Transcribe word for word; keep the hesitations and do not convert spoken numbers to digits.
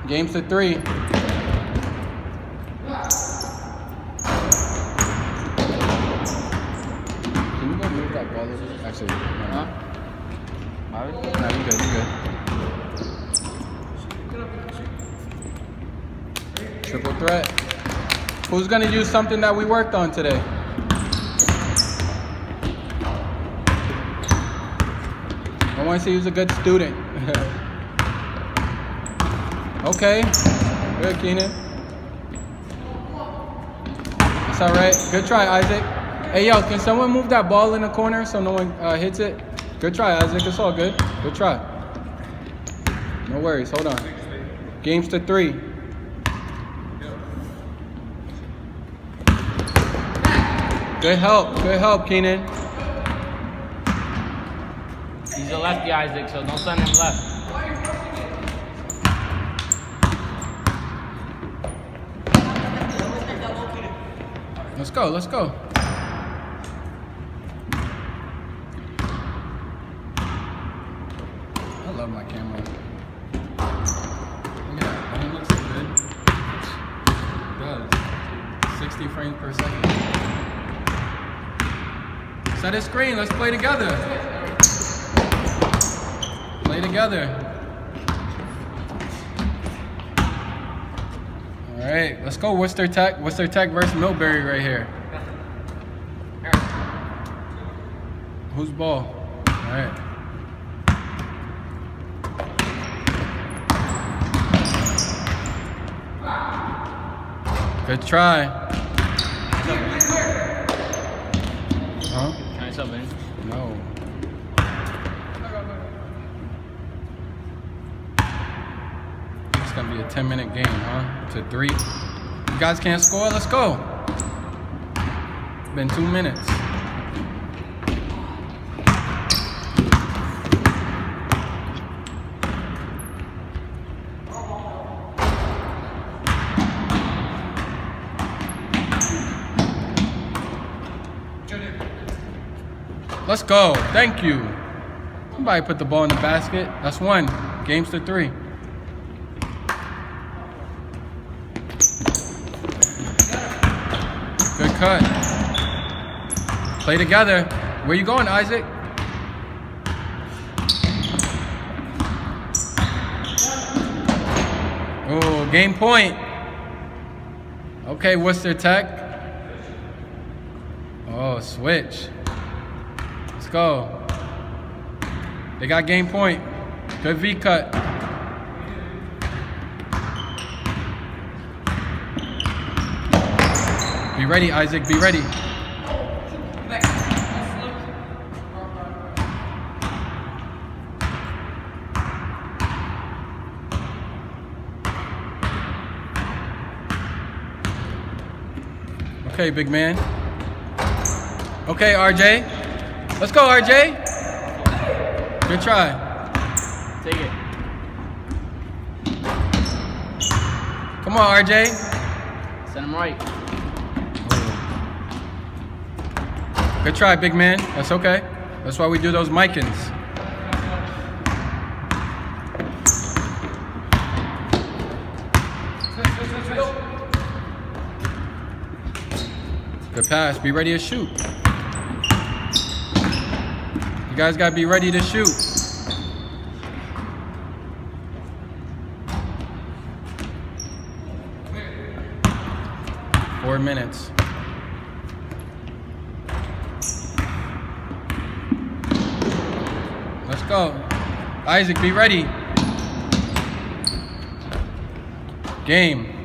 Games to three. Can you go move that ball a little bit? Actually, no. Huh? No, you good, you good. Triple threat. Who's gonna use something that we worked on today? I want to say he was a good student. Okay. Good, Keenan. It's all right. Good try, Isaac. Hey, yo, can someone move that ball in the corner so no one uh, hits it? Good try, Isaac. It's all good. Good try. No worries. Hold on. Games to three. Good help. Good help, Keenan. He's a lefty, Isaac, so don't send him left. Let's go, let's go. I love my camera. Look at that. It looks good. It does. sixty frames per second. Set a screen, let's play together. Play together. All right, let's go Worcester Tech. Worcester Tech versus Millbury right here. Whose ball? All right. Good try. Huh? Can I sub in? No. It's gonna be a ten minute game, huh? To three. You guys can't score? Let's go. It's been two minutes. Let's go. Thank you. Somebody put the ball in the basket. That's one. Games to three. Good cut. Play together. Where you going, Isaac? Oh, game point. Okay, Worcester Tech. Oh, switch. Let's go. They got game point. Good V cut. Be ready, Isaac. Be ready. Okay, big man. Okay, R J. Let's go, R J. Good try. Take it. Come on, R J. Send him right. Good try, big man. That's okay. That's why we do those micins. Good pass. Be ready to shoot. You guys got to be ready to shoot. Four minutes. Let's go. Isaac, be ready. Game.